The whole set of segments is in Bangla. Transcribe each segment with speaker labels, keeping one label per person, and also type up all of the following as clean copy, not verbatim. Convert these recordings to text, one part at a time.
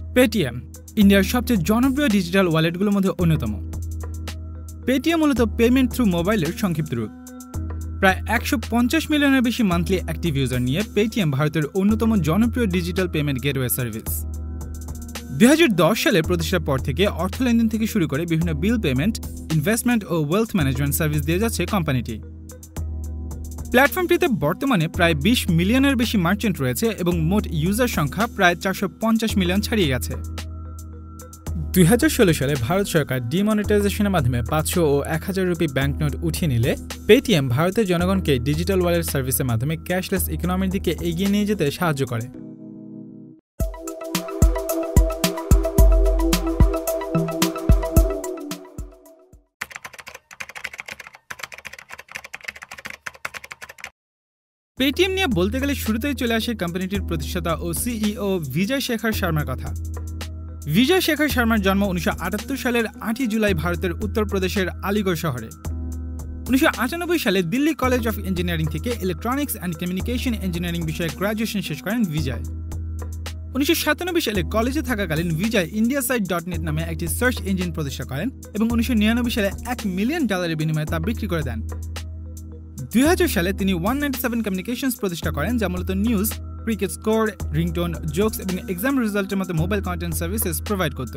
Speaker 1: পেটিএম ইন্ডিয়ার সবচেয়ে জনপ্রিয় ডিজিটাল ওয়ালেটগুলোর মধ্যে অন্যতম। পেটিএম মূলত পেমেন্ট থ্রু মোবাইলের সংক্ষিপ্ত রূপ। প্রায় 150 মিলিয়নের বেশি মান্থলি অ্যাক্টিভ ইউজার নিয়ে পেটিএম ভারতের অন্যতম জনপ্রিয় ডিজিটাল পেমেন্ট গেটওয়ে সার্ভিস। 2010 সালে প্রতিষ্ঠার পর থেকে অর্থ লেনদেন থেকে শুরু করে বিভিন্ন বিল পেমেন্ট, ইনভেস্টমেন্ট ও ওয়েলথ ম্যানেজমেন্ট সার্ভিস দিয়ে যাচ্ছে কোম্পানিটি। প্ল্যাটফর্মটিতে বর্তমানে প্রায় 20 মিলিয়নের বেশি মার্চেন্ট রয়েছে এবং মোট ইউজার সংখ্যা প্রায় 450 মিলিয়ন ছাড়িয়ে গেছে। 2016 সালে ভারত সরকার ডিমনিটাইজেশনের মাধ্যমে 500 ও 1000 রুপি ব্যাংকনোট উঠিয়ে নিলে পেটিএম ভারতের জনগণকে ডিজিটাল ওয়ালেট সার্ভিসের মাধ্যমে ক্যাশলেস ইকোনমির দিকে এগিয়ে নিয়ে যেতে সাহায্য করে। পেটিএম নিয়ে বলতে গেলে শুরুতেই চলে আসে কোম্পানিটির প্রতিষ্ঠাতা ও সিইও বিজয় শেখর শর্মার কথা। বিজয় শেখর শর্মার জন্ম 1978 সালের 8 জুলাই ভারতের উত্তরপ্রদেশের আলিগড় শহরে। 1998 সালে দিল্লি কলেজ অফ ইঞ্জিনিয়ারিং থেকে ইলেকট্রনিক্স অ্যান্ড কমিউনিকেশন ইঞ্জিনিয়ারিং বিষয়ে গ্র্যাজুয়েশন শেষ করেন বিজয়। 1997 সালে কলেজে থাকাকালীন বিজয় IndiaSite.net নামে একটি সার্চ ইঞ্জিন প্রতিষ্ঠা করেন এবং 1999 সালে $1 মিলিয়ন বিনিময়ে তা বিক্রি করে দেন। 2000 সালে তিনি 197 কমিউনিকেশনস প্রতিষ্ঠা করেন, যা মূলত news, cricket score, ringtone, jokes এবং এক্সাম রেজাল্টের মতো মোবাইল কন্টেন্ট সার্ভিসেস প্রোভাইড করত।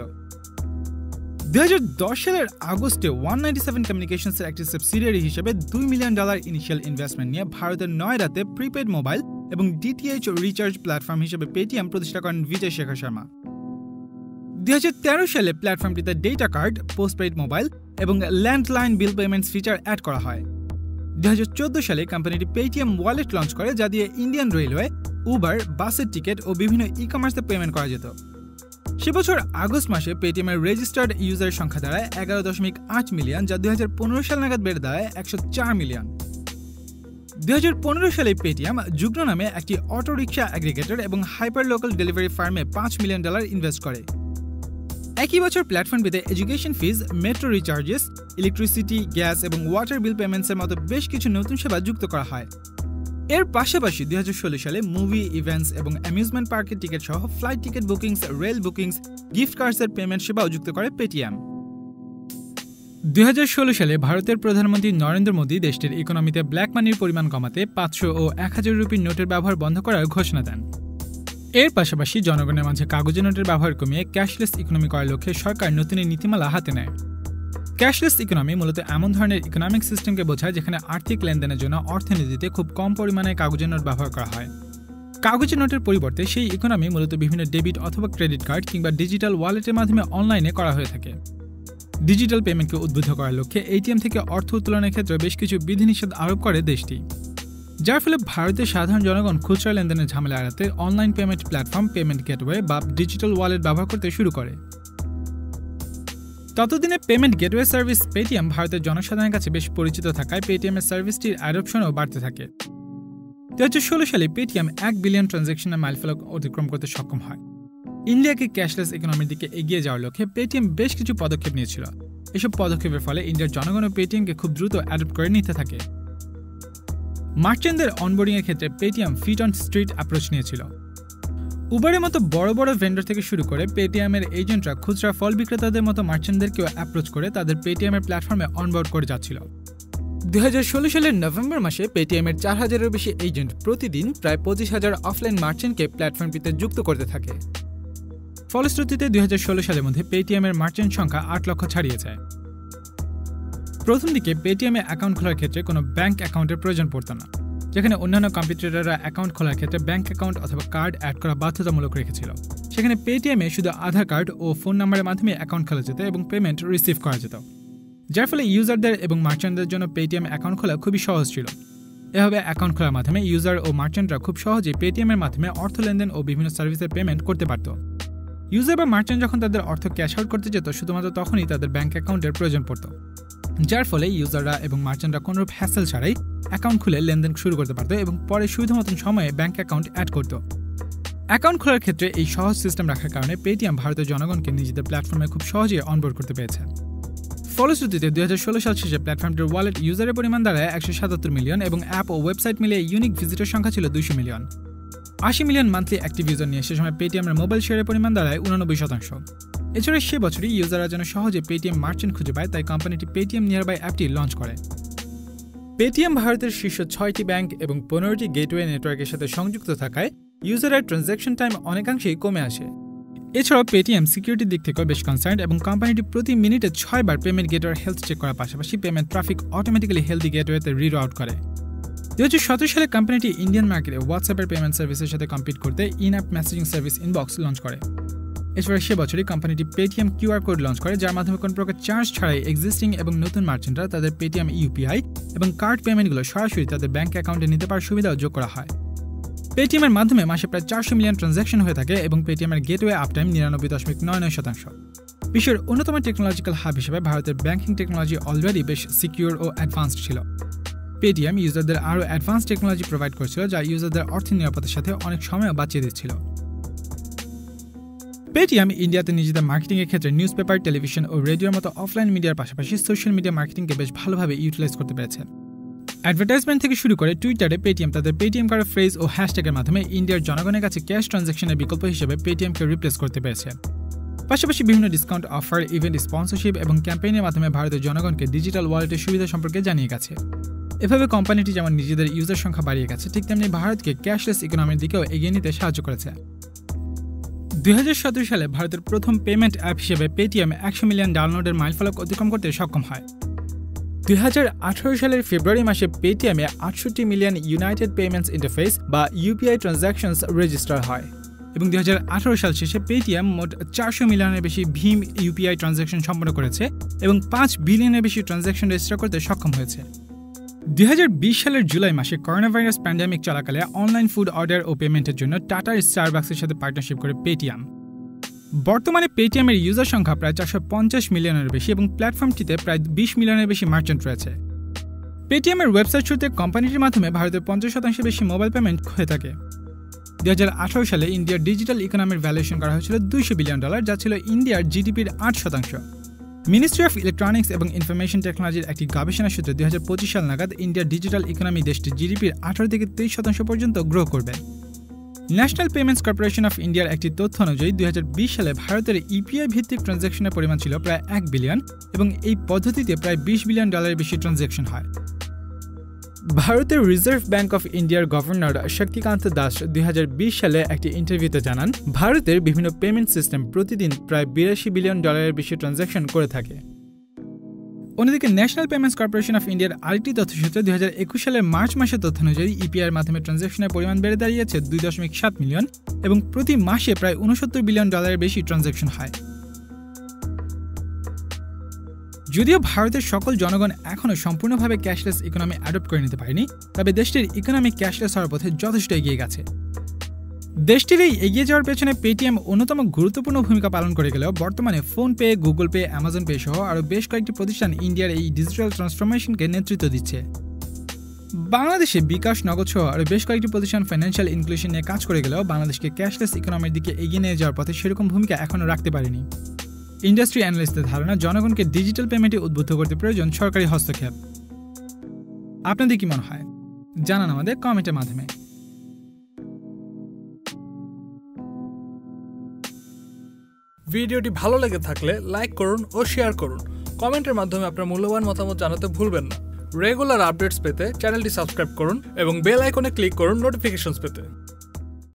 Speaker 1: 2010 সালের আগস্টে 197 কমিউনিকেশনসের একটি সাবসিডিয়ারি হিসেবে $2 মিলিয়ন ইনিশিয়াল ইনভেস্টমেন্ট নিয়ে ভারতের নয়ডাতে প্রিপেড মোবাইল এবং ডিটিএইচ রিচার্জ প্ল্যাটফর্ম হিসেবে পেটিএম প্রতিষ্ঠা করেন বিজয় শেখর শর্মা। 2013 সালে প্ল্যাটফর্মটিতে ডেটা কার্ড, পোস্টপেইড মোবাইল এবং landline bill payments feature add করা হয়। 2014 সালে কোম্পানিটি পেটিএম ওয়ালেট লঞ্চ করে, যা দিয়ে ইন্ডিয়ান রেলওয়ে, উবার, বাসের টিকিট ও বিভিন্ন ই-কমার্সে পেমেন্ট করা যেত। সে বছর আগস্ট মাসে পেটিএমের রেজিস্টার্ড ইউজার সংখ্যা দাঁড়ায় 11.8 মিলিয়ন, যা 2015 সাল নাগাদ বেড়ে দাঁড়ায় 104 মিলিয়ন। 2015 সালে পেটিএম যুগ্ন নামে একটি অটো রিক্সা অ্যাগ্রিগেটর এবং হাইপার লোকাল ডেলিভারি ফার্মে $5 মিলিয়ন ইনভেস্ট করে। একই বছর প্ল্যাটফর্মটিতে education fees, metro recharges, electricity, gas এবং ওয়াটার বিল পেমেন্টসের মতো বেশ কিছু নতুন সেবা যুক্ত করা হয়। এর পাশাপাশি 2016 সালে মুভি, ইভেন্টস এবং অ্যামিউজমেন্ট পার্কের টিকিট সহ flight ticket bookings, rail bookings, gift কার্ডসের পেমেন্ট সেবাও যুক্ত করে পেটিএম। 2016 সালে ভারতের প্রধানমন্ত্রী নরেন্দ্র মোদী দেশটির ইকোনমিতে ব্ল্যাক মানির পরিমাণ কমাতে 500 ও 1000 রুপির নোটের ব্যবহার বন্ধ করার ঘোষণা দেন। এর পাশাপাশি জনগণের মাঝে কাগজে নোটের ব্যবহার কমিয়ে ক্যাশলেস ইকোনমি করার লক্ষ্যে সরকার নতুন নীতিমালা হাতে নেয়। ক্যাশলেস ইকোনমি মূলত এমন ধরনের ইকোনমিক সিস্টেমকে বোঝায় যেখানে আর্থিক লেনদেনের জন্য অর্থনীতিতে খুব কম পরিমাণে কাগজের নোট ব্যবহার করা হয়। কাগজের নোটের পরিবর্তে সেই ইকোনমি মূলত বিভিন্ন ডেবিট অথবা ক্রেডিট কার্ড কিংবা ডিজিটাল ওয়ালেটের মাধ্যমে অনলাইনে করা হয়ে থাকে। ডিজিটাল পেমেন্টকে উদ্বুদ্ধ করার লক্ষ্যে এটিএম থেকে অর্থ উত্তোলনের ক্ষেত্রে বেশ কিছু বিধিনিষেধ আরোপ করে দেশটি, যার ফলে ভারতের সাধারণ জনগণ খুচরা লেনদেনের ঝামেলা এড়াতে online payment platform, payment gateway বা ডিজিটাল ওয়ালেট ব্যবহার করতে শুরু করে। ততদিনে পেমেন্ট গেটওয়ে সার্ভিস পেটিএম ভারতের জনসাধারণের কাছে বেশ পরিচিত থাকায় পেটিএমের সার্ভিসটির অ্যাডপশনও বাড়তে থাকে। 2016 সালে পেটিএম 1 বিলিয়ন ট্রানজ্যাকশনের মাইলফলক অতিক্রম করতে সক্ষম হয়। ইন্ডিয়াকে ক্যাশলেস ইকোনমির দিকে এগিয়ে যাওয়ার লক্ষ্যে পেটিএম বেশ কিছু পদক্ষেপ নিয়েছিল। এসব পদক্ষেপের ফলে ইন্ডিয়ার জনগণ পেটিএমকে খুব দ্রুত অ্যাডপ্ট করে নিতে থাকে। মার্চেন্টদের অনবোর্ডিংয়ের ক্ষেত্রে Paytm feet on street approach নিয়েছিল। উবারের মতো বড় বড় ভেন্ডর থেকে শুরু করে পেটিএমের এজেন্টরা খুচরা ফল বিক্রেতাদের মতো মার্চেন্টদেরকেও অ্যাপ্রোচ করে তাদের পেটিএমের প্ল্যাটফর্মে অনবোর্ড করে যাচ্ছিল। 2016 সালের নভেম্বর মাসে পেটিএমের 4000-এর বেশি এজেন্ট প্রতিদিন প্রায় 25,000 অফলাইন মার্চেন্টকে প্ল্যাটফর্মটিতে যুক্ত করতে থাকে। ফলশ্রুতিতে 2016 সালের মধ্যে পেটিএমের মার্চেন্ট সংখ্যা 8 লক্ষ ছাড়িয়ে যায়। প্রথম দিকে পেটিএমে অ্যাকাউন্ট খোলার ক্ষেত্রে কোনো ব্যাংক অ্যাকাউন্টের প্রয়োজন পড়ত না, যেখানে অন্যান্য কম্পিটিটররা অ্যাকাউন্ট খোলার ক্ষেত্রে ব্যাংক অ্যাকাউন্ট অথবা কার্ড অ্যাড করা বাধ্যতামূলক রেখেছিল। সেখানে পেটিএমে শুধু আধার কার্ড ও ফোন নাম্বারের মাধ্যমে অ্যাকাউন্ট খোলা যেত এবং পেমেন্ট রিসিভ করা যেত, যার ফলে ইউজারদের এবং মার্চেন্টদের জন্য পেটিএম অ্যাকাউন্ট খোলা খুবই সহজ ছিল। এভাবে অ্যাকাউন্ট খোলার মাধ্যমে ইউজার ও মার্চেন্টরা খুব সহজেই পেটিএমের মাধ্যমে অর্থ লেনদেন ও বিভিন্ন সার্ভিসের পেমেন্ট করতে পারত। ইউজার বা মার্চেন্ট যখন তাদের অর্থ ক্যাশ আউট করতে যেত, শুধুমাত্র তখনই তাদের ব্যাংক অ্যাকাউন্টের প্রয়োজন পড়ত, যার ফলে ইউজাররা এবং মার্চেন্টরা কোনোরূপ হ্যাসেল ছাড়াই অ্যাকাউন্ট খুলে লেনদেন শুরু করতে পারত এবং পরে সুবিধা মতন সময়ে ব্যাংক অ্যাকাউন্ট অ্যাড করত। অ্যাকাউন্ট খোলার ক্ষেত্রে এই সহজ সিস্টেম রাখার কারণে পেটিএম ভারতের জনগণকে নিজেদের প্ল্যাটফর্মে খুব সহজেই অনবোর্ড করতে পেরেছে। ফলশ্রুতিতে 2016 সাল শেষে প্ল্যাটফর্মটির ওয়ালেট ইউজারের পরিমাণ দাঁড়ায় 177 মিলিয়ন এবং অ্যাপ ও ওয়েবসাইট মিলিয়ে ইউনিক ভিজিটর সংখ্যা ছিল 200 million. 80 million monthly active user নিয়ে সে সময় পেটিএমের মোবাইল শেয়ারের পরিমাণ দাঁড়ায় 89%। এছাড়া সে বছরই ইউজাররা যেন সহজে পেটিএম মার্চেন্ট খুঁজে পায়, তাই কোম্পানিটি পেটিএম নিয়ারবাই অ্যাপটি লঞ্চ করে। পেটিএম ভারতের শীর্ষ 6টি ব্যাংক এবং 15টি গেটওয়ে নেটওয়ার্কের সাথে সংযুক্ত থাকায় ইউজারের ট্রানজ্যাকশন টাইম অনেকাংশেই কমে আসে। এছাড়াও পেটিএম সিকিউরিটির দিক থেকেও বেশ কনসার্ন এবং কোম্পানিটি প্রতি মিনিটে 6 বার পেমেন্ট গেটওয়ের হেলথ চেক করার পাশাপাশি পেমেন্ট ট্রাফিক অটোমেটিক্যালি হেলদি গেটওয়েতে রিরুট করে। 2017 সালে কোম্পানিটি ইন্ডিয়ান মার্কেটে হোয়াটসঅ্যাপের পেমেন্ট সার্ভিসের সাথে কম্পিট করতে in app messaging service inbox launch করে। এছাড়া সে বছরই কোম্পানিটি পেটিএম কিউআর কোড লঞ্চ করে, যার মাধ্যমে কোনো প্রকার চার্জ ছাড়াই এক্সিস্টিং এবং নতুন মার্চেন্টরা তাদের পেটিএম ইউপিআই এবং কার্ড পেমেন্টগুলো সরাসরি তাদের ব্যাংক অ্যাকাউন্টে নিতে পারার সুবিধাও যোগ করা হয়। পেটিএমের মাধ্যমে মাসে প্রায় 400 মিলিয়ন ট্রানজ্যাকশন হয়ে থাকে এবং পেটিএমের গেটওয়ে আপটাইম 99.99%। বিশ্বের অন্যতম টেকনোলজিক্যাল হাব হিসেবে ভারতের ব্যাংকিং টেকনোলজি অলরেডি বেশ সিকিউর ও অ্যাডভান্সড ছিল। পেটিএম ইউজারদের আরও অ্যাডভান্স টেকনোলজি প্রোভাইড করছিল, যা ইউজারদের অর্থের নিরাপত্তার সাথে অনেক সময়ও বাঁচিয়ে দিচ্ছিল। পেটিএম ইন্ডিয়াতে নিজেদের মার্কেটিংয়ের ক্ষেত্রে নিউজ পেপার, টেলিভিশন ও রেডিওর মতো অফলাইন মিডিয়ার পাশাপাশি সোশ্যাল মিডিয়া মার্কেটিংকে বেশ ভালোভাবে ইউটিলাইজ করতে পেরেছে। অ্যাডভার্টাইজমেন্ট থেকে শুরু করে টুইটারে পেটিএম তাদের পেটিএম কার্ড ফ্রেজ ও হ্যাশট্যাগের মাধ্যমে ইন্ডিয়ার জনগণের কাছে ক্যাশ ট্রানজ্যাকশনের বিকল্প হিসেবে পেটিএমকে রিপ্লেস করতে পেরেছে। পাশাপাশি বিভিন্ন ডিসকাউন্ট অফার, ইভেন্ট স্পন্সরশিপ এবং ক্যাম্পেইনের মাধ্যমে ভারতের জনগণকে ডিজিটাল ওয়ালেটের সুবিধা সম্পর্কে জানিয়ে গেছে। এভাবে কোম্পানিটি যেমন নিজেদের ইউজার সংখ্যা বাড়িয়ে গেছে, ঠিক তেমনি ভারতকে ক্যাশলেস ইকোনমির দিকেও এগিয়ে নিতে সাহায্য করেছে। 2017 সালে ভারতের প্রথম পেমেন্ট অ্যাপ হিসেবে পেটিএম 100 মিলিয়ন ডাউনলোডের মাইলফলক অতিক্রম করতে সক্ষম হয়। 2018 সালের ফেব্রুয়ারি মাসে পেটিএমে 68 মিলিয়ন ইউনাইটেড পেমেন্টস ইন্টারফেস বা ইউপিআই ট্রানজ্যাকশনস রেজিস্টার হয় এবং 2018 সাল শেষে পেটিএম মোট 400 মিলিয়নের বেশি ভীম ইউপিআই ট্রানজ্যাকশন সম্পন্ন করেছে এবং 5 বিলিয়নের বেশি ট্রানজ্যাকশন রেজিস্টার করতে সক্ষম হয়েছে। 2020 সালের জুলাই মাসে করোনা ভাইরাস প্যান্ডেমিক চলাকালে অনলাইন ফুড অর্ডার ও পেমেন্টের জন্য টাটার স্টারবাক্সের সাথে পার্টনারশিপ করে পেটিএম। বর্তমানে পেটিএমের ইউজার সংখ্যা প্রায় 450 মিলিয়নের বেশি এবং প্ল্যাটফর্মটিতে প্রায় 20 মিলিয়নের বেশি মার্চেন্ট রয়েছে। পেটিএমের ওয়েবসাইট শুরুতে কোম্পানিটির মাধ্যমে ভারতের 50% বেশি মোবাইল পেমেন্ট হয়ে থাকে। 2018 সালে ইন্ডিয়ার ডিজিটাল ইকোনমির ভ্যালুয়েশন করা হয়েছিল $200 বিলিয়ন, যা ছিল ইন্ডিয়ার জিডিপির 8%। মিনিস্ট্রি অফ ইলেকট্রনিক্স এবং ইনফরমেশন টেকনোলজির একটি গবেষণা সূত্রে 2025 সাল নাগাদ ইন্ডিয়ার ডিজিটাল ইকোনমি দেশটির জিডিপির 18 থেকে 23% পর্যন্ত গ্রো করবে। ন্যাশনাল পেমেন্টস কর্পোরেশন অফ ইন্ডিয়ার একটি তথ্য অনুযায়ী 2020 সালে ভারতের ইপিআই ভিত্তিক ট্রানজ্যাকশনের পরিমাণ ছিল প্রায় 1 বিলিয়ন এবং এই পদ্ধতিতে প্রায় $20 বিলিয়ন বেশি ট্রানজ্যাকশন হয়। ভারতের রিজার্ভ ব্যাংক অফ ইন্ডিয়ার গভর্নর শক্তিকান্ত দাস 2020 সালে একটি ইন্টারভিউতে জানান, ভারতের বিভিন্ন পেমেন্ট সিস্টেম প্রতিদিন প্রায় $82 বিলিয়ন বেশি ট্রানজ্যাকশন করে থাকে। অন্যদিকে ন্যাশনাল পেমেন্টস কর্পোরেশন অফ ইন্ডিয়ার আরেকটি তথ্যসূত্রে 2021 সালের মার্চ মাসের তথ্য অনুযায়ী ইপিআইয়ের মাধ্যমে ট্রানজ্যাকশনের পরিমাণ বেড়ে দাঁড়িয়েছে 2.7 মিলিয়ন এবং প্রতি মাসে প্রায় $69 বিলিয়ন বেশি ট্রানজ্যাকশন হয়। যদিও ভারতের সকল জনগণ এখনও সম্পূর্ণভাবে ক্যাশলেস ইকোনমি অ্যাডপ্ট করে নিতে পারেনি, তবে দেশটির ইকোনমি ক্যাশলেস হওয়ার পথে যথেষ্ট এগিয়ে গেছে। দেশটির এই এগিয়ে যাওয়ার পেছনে পেটিএম অন্যতম গুরুত্বপূর্ণ ভূমিকা পালন করে গেলেও বর্তমানে PhonePe, Google Pay, Amazon Pay সহ আরও বেশ কয়েকটি প্রতিষ্ঠান ইন্ডিয়ার এই ডিজিটাল ট্রান্সফরমেশনকে নেতৃত্ব দিচ্ছে। বাংলাদেশে বিকাশ, নগদ সহ আরও বেশ কয়েকটি প্রতিষ্ঠান ফাইন্যান্সিয়াল ইনক্লুশন নিয়ে কাজ করে গেলেও বাংলাদেশকে ক্যাশলেস ইকোনমির দিকে এগিয়ে নিয়ে যাওয়ার পথে সেরকম ভূমিকা এখনও রাখতে পারেনি। ইন্ডাস্ট্রি অ্যানালিস্টদের ধারণা, জনগণকে ডিজিটাল পেমেন্টে উদ্বুদ্ধ করতে প্রয়োজন সরকারি হস্তক্ষেপ। আপনাদের কি মনে হয় জানান আমাদের কমেন্টের মাধ্যমে।
Speaker 2: ভিডিওটি ভালো লেগে থাকলে লাইক করুন ও শেয়ার করুন। কমেন্টের মাধ্যমে আপনার মূল্যবান মতামত জানাতে ভুলবেন না। রেগুলার আপডেটস পেতে চ্যানেলটি সাবস্ক্রাইব করুন এবং বেল আইকনে ক্লিক করুন নোটিফিকেশনস পেতে।